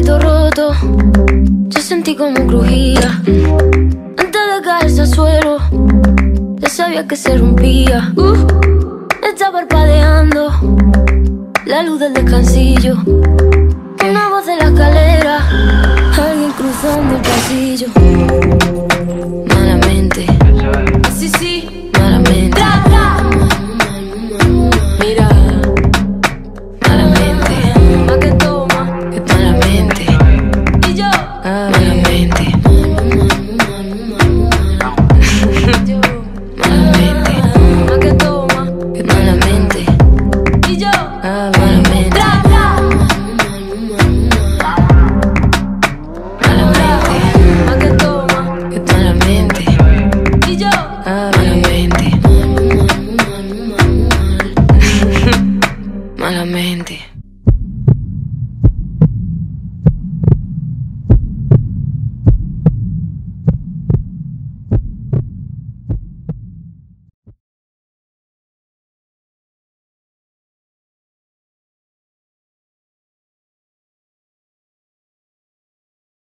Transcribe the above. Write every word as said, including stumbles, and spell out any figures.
cemento roto, yo sentí como crujía. Antes de caerse al suelo, ya sabía que se rompía. uh, Está parpadeando la luz del descansillo. Una voz de la escalera, alguien cruzando el pasillo.